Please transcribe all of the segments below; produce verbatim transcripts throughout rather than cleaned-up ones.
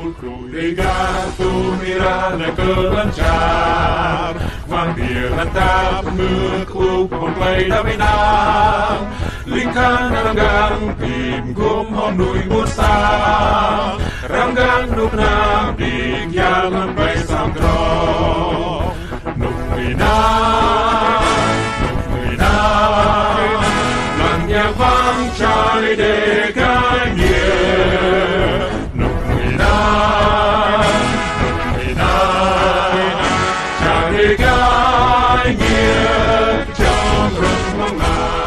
pulcru legato mirana kelancar Mandir natap mekuk play daminang Lingkan ranggang tim gum honui musang Ranggang nuk nang dik yang bay samdro Nuk minang Nuk minang Lan yang vang chai de kanye Nuk minang Nuk minang Chai kanye Trong rung mong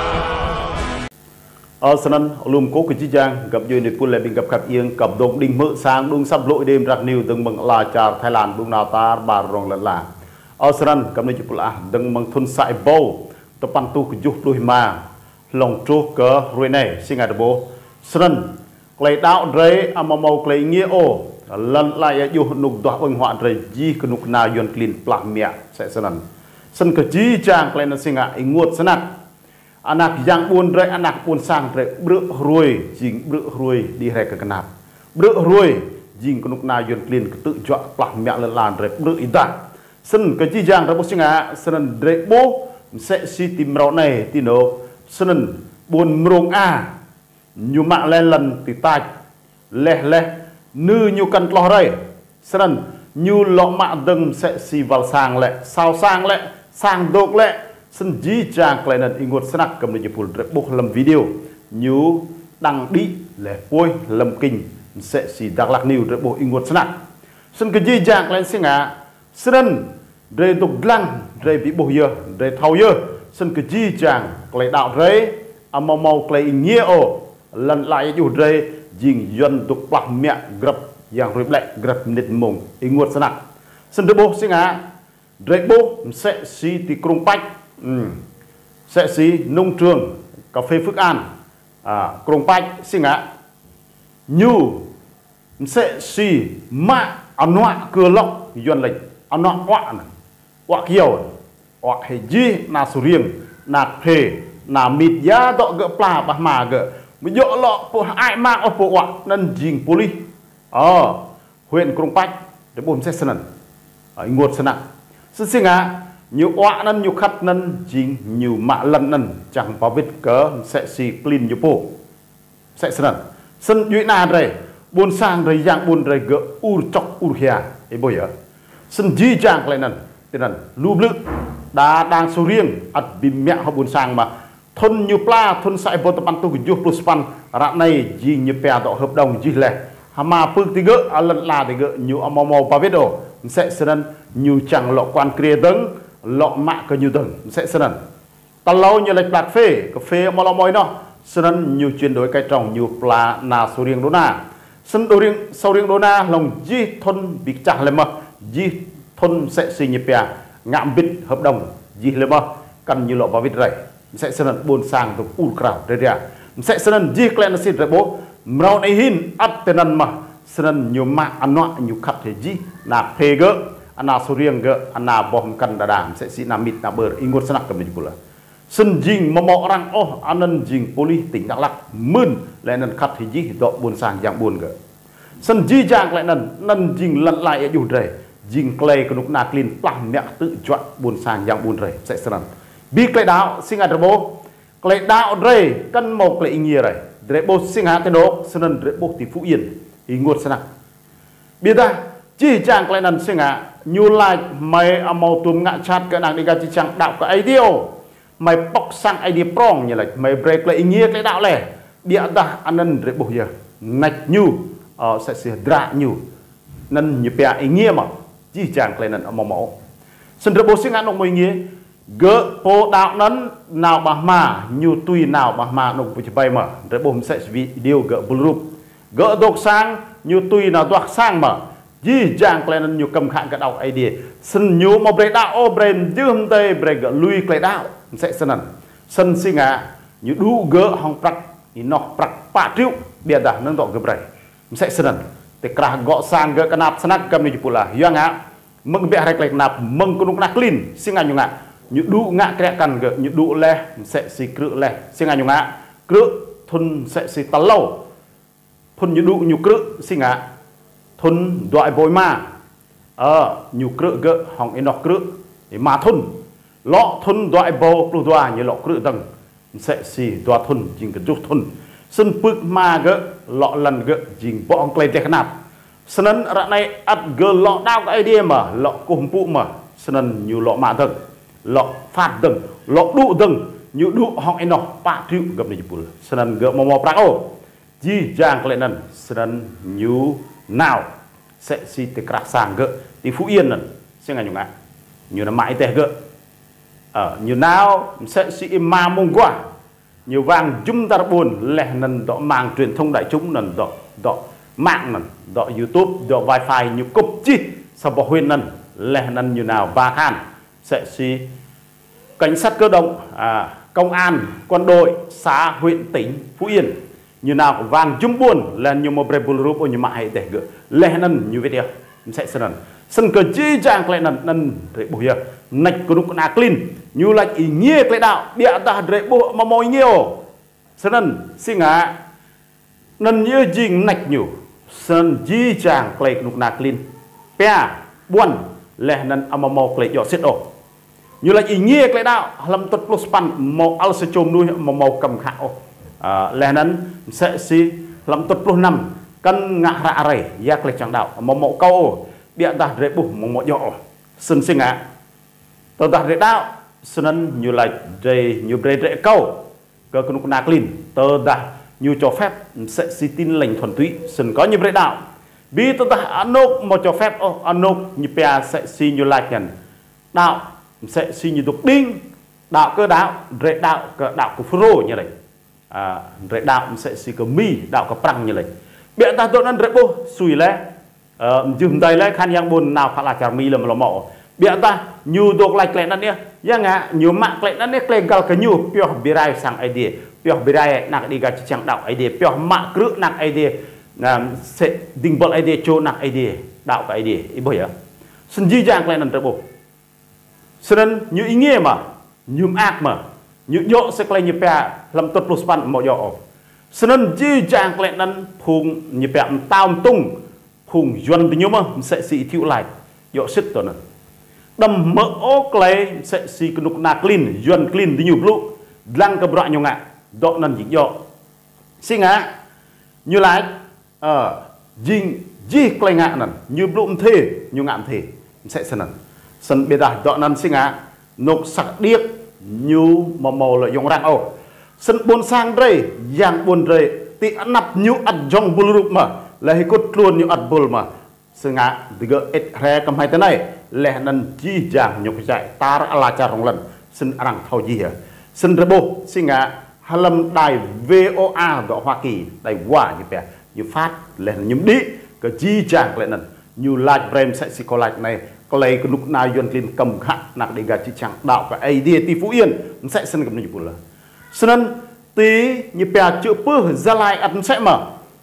ở sân lùm cố cái chi giang gặp duyên để phun lại bình gặp khắp yên gặp đồng đình mỡ sáng đúng sắp lội đêm rạc niu từng mừng là trà Thái Lan đúng nào ta bà rong lật là ở sân gặp nơi chụp là từng mừng thôn sải bầu tập pan tu cái dục đôi mà lòng trô cờ rồi này sinh ngày bố sân lấy đạo rây âm màu lấy nghĩa ô lần lại dù nục đoạt bằng hoạn rây gì cái nục nào yun clean plak mẹ sẽ sân sân cái chi giang lấy nó sinh ngày nguột sân anak yang buồn rơi anak buồn sang rơi bự ruồi jing bự ruồi đi rơi cái nạp bự ruồi jing cái nút na yun clean tự chọn plak mẹ lên làn rơi bự ida sân cái chi giang ra bố sinh á sân rơi bố sẽ si tìm rau này thì nó sân buồn mrong a nhu mạng lên lần thì tai leh leh nư nhu cần lo rơi sân nhu lọ mạng đừng sẽ si vào sang lệ sao sang lệ sang đột lệ sân dí chàng lại nên ingot snack cầm để chụp bốc làm video như đăng đi lệ bôi làm kinh sẽ chỉ đặc lạc nhiều để bốc ingot snack sân cái dí chàng lại sinh à sân để tục lăng để bị bồi giờ để thâu giờ sân cái dí chàng lại đạo rễ âm màu màu lại nghĩa ồ lần lại dù rễ dình dân tục bạc mẹ gặp yang rồi lại gặp nịt mông ingot snack sân để bốc sinh à để bốc sẽ chỉ thì krum bách Ừ. sẽ xí nông trường cà phê Phước An à, Krông Bách xin ạ nhu sẽ xí mạ ăn nọa cửa lọc duyên lệnh ăn nọa họa họa kiều họa hệ gì nà sù riêng nà thề nà mịt giá đọ gỡ plà bà mà gỡ mới dọ lọ bộ ai mạng ở bộ họa nên dình poli ờ huyện Krông Bách để bồm sẽ sân ở ngột sân ạ xin xin ạ nhiều oạ nân nhiều khát nân chính nhiều mạ lần nân chẳng có vết cớ sẽ xì clean nhiều bộ sẽ sân sân duy na rồi buồn sang rồi dạng buồn rồi gỡ ur chọc ur hia ấy bây giờ sân di chàng lại nân tên nân lưu lự đã đang số riêng ắt bị mẹ họ buồn sang mà thôn nhiều pla thôn sai bộ tập ban tu của plus pan rạng này gì nhiều pè đọ hợp đồng gì lệ mà phương thì gỡ lần là thì gỡ nhiều màu màu ba vết đồ sẽ sân nhiều chẳng lọ quan kia tấn lọ mạ cơ như từng sẽ sân ta lâu như lệch bạc phê cà phê mà lo mồi nó sân nhiều chuyển đổi cây trồng nhiều pla na số riêng đô na sân đồ riêng sau riêng đô na lòng di thôn bị chặt lên mà di thôn sẽ sinh nhịp bè ngạm bít hợp đồng di lên mà cần như lọ vào vít rầy sẽ sân buồn sang từ u crowd đây ra sẽ sân di clan xin rầy bố màu này hin ắt tên mà sân nhiều mạ ăn nọ nhiều khát thì di là phê gỡ ana suriang ge ana bom kan dadam se si namit na ber ingot sanak kami pula sen jing momok orang oh anan jing poli tỉnh Đắk Lắk mưn lại nan khát hiji do buồn sang yang buồn ge sen ji jang lại nan nan jing lăn lại ở dù rề jing clay kunuk na clean plang mẹ tự chọn buồn sang yang buồn rề sẽ sân bi clay đạo sinh hạt bố clay đạo rề căn màu clay ingye rề rề bố sinh hạt cái đó sân rề bố thì Phú Yên ingot sanak biết ta chỉ chàng lại nan sinh hạt như là mày mau tùm ngã chát cái nàng đi ra chỉ chẳng đạo cái idea mày bóc sang idea prong như là mày break lại nghĩa cái đạo lẻ địa ta anh nên để bổ giờ ngạch nhu ờ sẽ sẽ dra nhu nên như bè ý nghĩa mà chỉ chẳng lại nên mau mau sân để bổ sinh ăn ông mày nghĩa gỡ bộ đạo nấn nào bà mà như tùy nào bà mà nông bị bay mà để bổ sẽ video gỡ blue gỡ độc sang như tùy nào đoạt sang mà gì chàng kalian nyu cầm khang cái đầu idea sân nyu mà break đạo ô brain dương tây break gỡ lui cái đạo sẽ sân sân sinh à như đủ gỡ hong prak thì nó prak pa triu biar dah nâng tọt gỡ break sẽ sân thì cả gõ sang gỡ cái nạp snack cầm này pula yang á mừng biar rek nạp mừng con nạp clean sinh anh nhung ạ như đủ ngã cái cần gỡ như đủ le sẽ xì cự le sinh anh nhung ạ cự thun sẽ xì tà lâu thun như đủ như cự sinh ạ thun đợi bồi mà ờ nhiều cự gỡ hỏng ấy nó cự để mà thun lọ thun đợi bầu pro đoa như lọ cự tầng sẽ xì đoa thun chính cái chút thun sân bực mà gỡ lọ lần gỡ chính bỏ ông clay thế nạp sân ra này ắt gỡ lọ đau cái idea mà lọ cùng phụ mà sân nhiều lọ mà tầng lọ phạt tầng lọ đụ tầng nhiều đụ hỏng ấy nó ba triệu gặp này chụp sân gỡ mò mò prang ô gì giang cái này sân nhiều nào sẽ xì từ cả sang gỡ thì Phú Yên này sẽ ngày nhung ạ nhiều là mãi tè gỡ ở nhiều nào sẽ xì mà mông quá nhiều vàng chúng ta buồn lẻ nần đọ mạng truyền thông đại chúng nần đọ đọ mạng nần đọ YouTube đọ wifi nhiều cúp chi sao bỏ huyền nần lẻ nần nhiều nào ba khan sẽ xì cảnh sát cơ động à, công an quân đội xã huyện tỉnh Phú Yên như nào vàng chúng buồn là nhiều một bề bùn rúp như mãi để gỡ lẻ nần như vậy đi sẽ sân sân cờ chi trang lại nần nần để bùi giờ nạch của nó là clean như là ý nghĩa cái đạo địa ta để bộ mà mồi nhiều sân xin ạ nần như gì nạch nhiều sân chi trang lại của nó là clean pe buồn lẻ nần mà mồi lại dọ xếp ổ như là ý nghĩa cái đạo làm tốt plus pan màu al se chôm nuôi mà màu cầm khảo lẻ nần sẽ si làm tốt plus năm cân ngã rạ rầy giác lại chẳng đạo mà màu câu địa ta để bộ mà mồi dọ sân xin ạ tờ ta để đạo sân như là dây như bề rễ câu cơ cái nút nạc lìn tờ ta như cho phép sẽ si tin lành thuần túy sân có như bề đạo vì tờ ta ăn nộp mà cho phép ăn nộp như pia sẽ si như lại nhận đạo sẽ si như tục đinh đạo cơ đạo rễ đạo cơ đạo của phô như này à, rễ đạo sẽ si cơ mi đạo cơ prang như này biện ta tôi nên rễ bộ xùi lẽ dùm tay lẽ khăn yang buồn nào phải là chả mi là mà mỏ biar ta nyu dok like kalian nanti ya nggak nyu mak kalian nanti legal ke nyu pioh birai sang idea pioh birai nak diga cicang đạo idea pioh mak kruk nak idea nah se dingbol idea cho nak idea đạo cái idea ibu ya senji jang kalian nanti bu senen nyu inge mà nyu mak mà nyu yo se kalian nyu pia lam tot plus pan mo yo senen ji jang kalian nan phung nyu pia taum tung phung yuan tu nyu mà sẽ si thiu lại yo sit to na đâm mỡ ô clay sẽ si cái nút nạc clean yuan clean đi nhiều lúc lăng cái bọa nhung ạ độ nần dính dọ xin á như lại ở dính gì clay ngạ nần như lúc thế như ngạm thế sẽ sân nần sân biệt đại độ nần xin á nục sặc điếc như màu màu là dùng răng ô sân buồn sang đây giang buồn đây tị ăn nắp như ăn trong bùn rụp mà là hay cốt luôn như ăn bùn mà xin á thì gỡ ít re cầm hai thế này lẽ nần chi giang nhục chạy ta là cha rong lần xin rằng thâu gì hả xin rebo xin ngã halam đài vê o a ở Hoa Kỳ đài quả như vậy như phát lẽ nhúng đi cái chi giang lẽ nần như light frame sẽ xì có light này có lấy cái lúc nào yuan clean cầm khát nặng để gạt chi chẳng đạo cái idea ti Phú Yên sẽ xin cầm như là xin tí như bè chữ pư gia lai ăn sẽ mở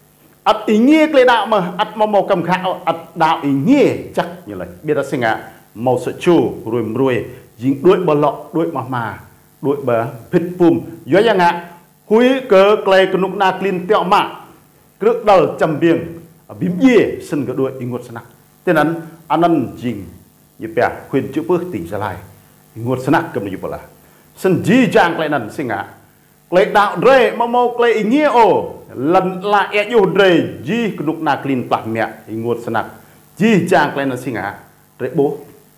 ắt ý nghĩa cái đạo mà ắt màu màu cầm khát ắt đạo ý nghĩa chắc như là biết ta xin ngã màu sợi chu rồi rồi dính đuôi bờ lọ đuôi mà mà đuôi bờ phết phùm gió yang ạ húi cờ clay cái nút na clean tẹo mạ cước đầu chầm biếng bím dê sân cái đuôi ý ngột snak tên anh anh ăn dính như bè khuyên chữ bước tỉnh ra lại ngột snak cầm như là sân gì chàng clay nần xin ngã clay đạo rê màu màu clay ý nghĩa ồ lần lại e yêu rê gì cái nút na clean bạc mẹ ý ngột snak gì chàng clay nần xin ngã rê bố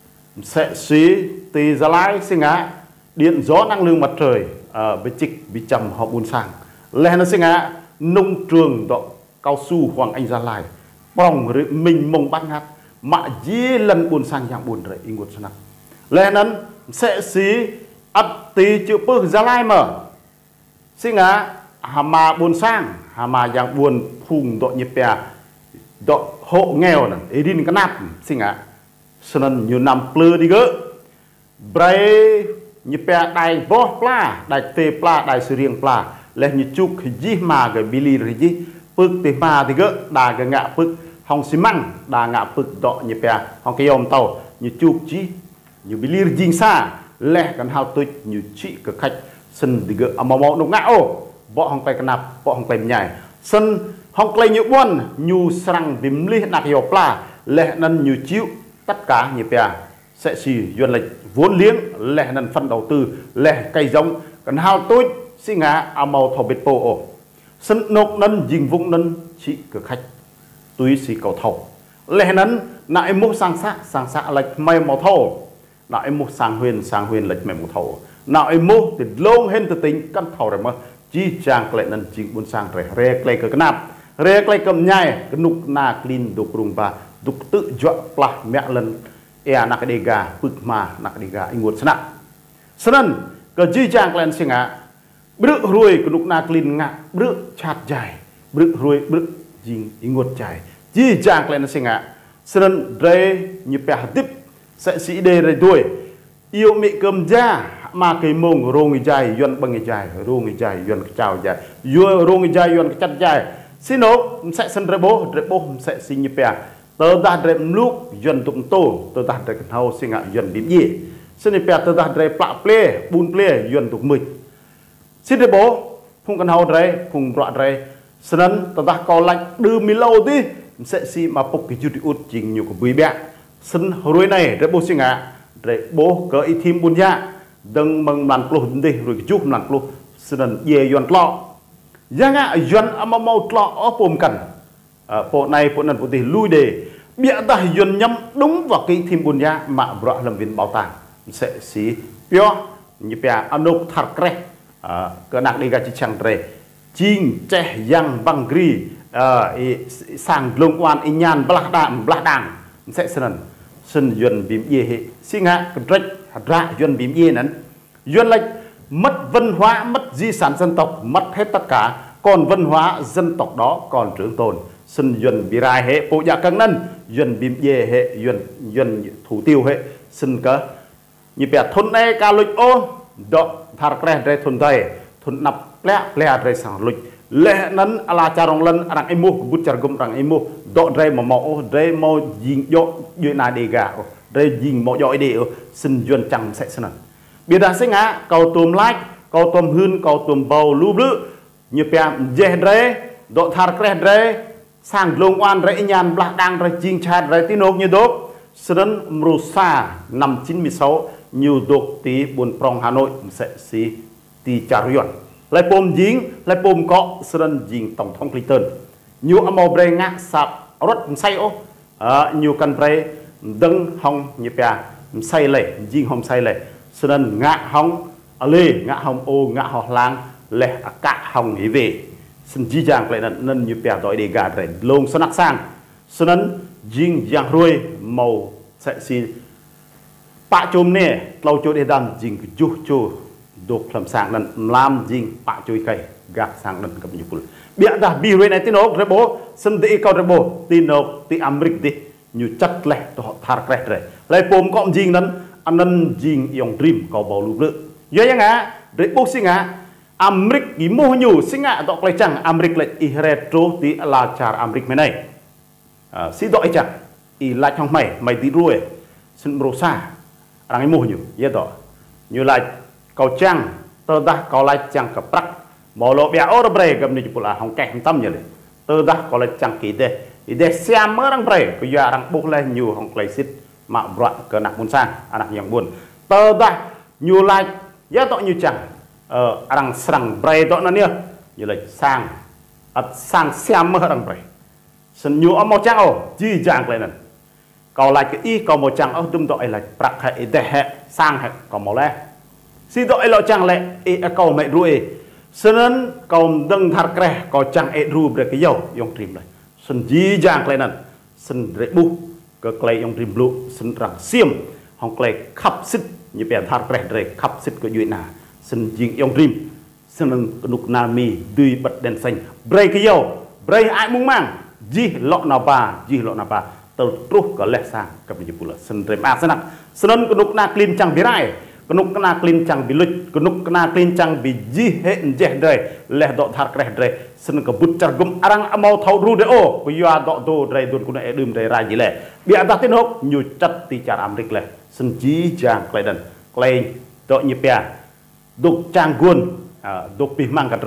sẽ xí tì gia lai sinh á điện gió năng lượng mặt trời ở với chích bị chầm họ buồn sang lẽ nó sinh á nông trường đó cao su Hoàng Anh Gia Lai bỏng rồi mình mông bắt ngắt mà dí lần buồn sang dạng buồn rồi ingột sang lẽ nó sẽ xí ắt tì chữ bơ Gia Lai mở sinh á hà mà buồn sang hà mà dạng buồn phùng độ nhịp bè độ hộ nghèo này ý đi cái nắp sinh á sân nhiều năm plơ đi gỡ bray như pe đài vó pla đài tê pla đài sương riêng pla lên như chuk gì mà cái bili rồi gì phước tê ma thì gỡ đà cái ngạ phước hong xi măng đà ngạ phước đọ như pe hong cái ôm tàu như chuk chi như bili riêng xa lẹ cần hao tôi như chị cái khách sân thì gỡ màu màu nông ngã ô bỏ hong tay cái nạp bỏ hong tay nhảy sân hong clay như buôn nhu sang bìm li nạc dầu pla lẽ nân như chịu tất cả như bè sẽ xì duyên lệch vốn liếng lẽ nân phân đầu tư lẽ cây giống cần hao tối xí ngã à màu thầu bệt bộ ổ sân nộp nân dình vụng nân chỉ cửa khách túi xì cầu thầu lẽ nân nại mô sang sát sang sát lệch mây màu thầu nại mô sang huyền sang huyền lệch mây màu thầu nại mô thì lông hên từ tính căn thầu rồi mà chi chàng lệ nân chính buôn sang rồi rê clay cửa nạp rê clay cầm nhai cái nục na clean đục rung ba đục tự dọa pla mẹ lần e nak dega pực mà nak dega ingut sana senan ke ji chang klen singa bruk ruồi ke nục na clean ngạ bruk chát dài bruk ruồi bruk jing ingut dài ji chang klen singa senan re như pe tip sẽ sĩ đề re đuôi yêu mẹ cầm da mà cái mông rong dài yuan bằng dài rong dài yuan chào dài yuan rong dài yuan chặt dài xin nộp sẽ sân re bố re bố sẽ sinh như pe tơ ta re lúc yuan tụng tô tơ ta re thâu sinh ngạ yuan bím gì xin như pe tơ ta re plạ ple bun ple yuan tụng mực xin re bố phung cần hậu re phung rọa re sân tơ ta có lạnh đưa mi lâu đi sẽ si mà phục cái chút út chỉnh nhiều của bưởi bẹ sân ruồi này re bố sinh ngạ re bố có ý thêm bun ya đừng mừng làm plu đi rồi chút làm plu sân về yuan lọ giang ạ yuan ama mau lọ ở pom cần bộ này bộ này bộ thì lui đề bịa ta yuan nhắm đúng vào cái thêm bùn ya mà bọ làm viên bảo tàng sẽ xí pio như pia anok thar kre cái nạc đi ra chỉ chẳng re chinh che yang băng gri sang lông quan in nhan blah đam blah đam sẽ sân sân yuan bìm ye hệ xí ngã cái ra yuan bìm ye nắn yuan lệch mất văn hóa mất di sản dân tộc mất hết tất cả còn văn hóa dân tộc đó còn trường tồn sân yuan bị rai hệ bộ dạ căng nân yuan bìm ye hệ yuan yuan thủ tiêu hệ sân cỡ như bè thôn này ca lịch ô đó thar kre re thôn tây thôn nắp lẹ lẹ re sang lịch lẹ nân ala charong lân rang emu bút char gum rang emu đó re mà mò re mò dinh yo yuan na de ga re dinh mò yo de sân yuan chẳng sẽ sân biệt đa sinh á cầu tùm like cầu tùm hươn cầu tùm bầu lưu lự như bè dê re đó thar kre re sang lông oan re nhan blah đang re chinh chat re tí nốt như đốt sân mrusa năm chín mươi sáu nhiều đột tí buồn prong Hà Nội sẽ xí tí trả ruột lại bom dính lại bom cọ sân dính tổng thống Clinton nhiều âm màu bre ngã sạp rất say ô nhiều căn bre đâng hong như bè say lệ dính hong say lệ sân ngã hong lê ngã hong ô ngã họ lang lệ cả hong ý về sân chi chàng lại nên như bè đói để gà rồi lông sân nặng sang sân dính giang ruồi màu sẽ xí bạ chôm nè lâu chỗ để đàn dính chú chú đục làm sang lần làm dính bạ chui cây gạt sang lần cầm nhục bịa ra bì ruồi này tin ốc rồi bố sân tị câu rồi bố tin ốc tị Amerik đi như chất lẹ to thar kre rồi lại bom cọm dính nấn anh nấn dính yong dream cầu bầu lụp lự vậy nhá ngã để bố sinh ngã Amerik ý mô nhủ sinh ngã đọc lại chẳng Amerik lại ý retro tị là char Amerik mấy này xí đợi chẳng ý lại trong mày mày tí ruồi sân bro xa rằng ấy mô nhủ vậy đó như là cầu trang tơ đã có lại chẳng cặp rắc mò lộ bè ô bre gầm như chụp là hỏng kẹt không tâm như này tơ đã có lại chẳng kỳ đây để xem mới đang bre bây giờ đang buộc lên nhiều hỏng lấy xít mà loạn cờ nặng buồn sang à nặngយ៉ាងbuồn tơ đã nhiều lại vậy đó như chẳng ờ đang sang bre đó nó nhá như là sang sang xem mới đang bre sân nhiều âm màu trắng ô chi chẳng lại nè còn lại cái y còn một chẳng ở trong đội là bạc hệ để hệ sang hệ còn màu lẽ xin đội lo chẳng lẽ y cầu mẹ ruồi sân còn đừng thar kre còn chẳng e ru để cái dầu yong trim này sân gì chẳng lại nè sân rễ bu cái clay yong trim blue sân răng xiêm hong clay khắp xít như bè thar kre rễ khắp xít cái duy nà sân dính yong trim sân nục nami duy bật đèn xanh break cái dầu break ai muốn mang gì lọ nào bà gì lọ nào bà tàu trúc có lẽ sang các bạn pula sân rem a sân sân cái nút na clean chẳng bị rai cái nút na clean chẳng bị lụt cái nút na clean chẳng bị gì hết dễ đời lẽ đọ thar kre đời sân cái bút char gum arang amau thâu ru de o bây giờ đọ đồ đời đồn cũng này đơm đời ra gì lẽ bịa đặt tên hộp nhiều chất ti char Amerik lẽ sân chí chàng clay đần clay đọ như pia đục chàng guôn đục bị mang cả đời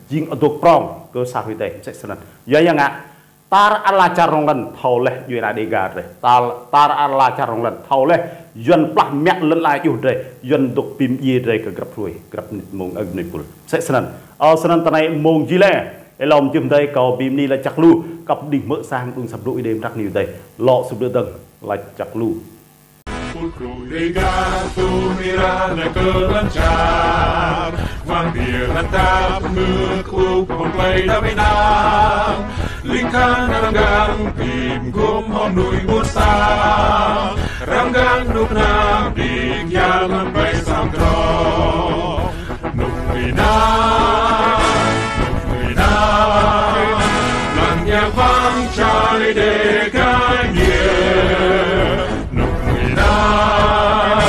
ยิงตัวปรองก็สาวิเตเสร็จนั้นยังไงตาอัลลาจารองลันเท่าเลยอยู่ในดีการเลยตาตาอัลลาจารองลันเท่าเลยยันปลักเมียลลายอยู่เลยยันดุกปิมยีเลยกับกระพุ้ยกระนิดมงอักนิปุลเสร็จนั้นเอาสนั้นตอนนี้มงจีเล่ไอ้ลมจิ้มได้ก็ปิมนี่ละจักลูกับดิ่งเมื่อสร้างดุงสับดุอีเดมรักนิวได้หล่อสุดเดือดละจักลู Pulcru legato mirare kelancar Vampir tap meklup play da binang Lingkan ranggang tim gum hon nui busa Ranggang nuk nam dik yaman bay sam tro Nuk binang Nuk binang Lan yang vang chai de kai nie Nuk binang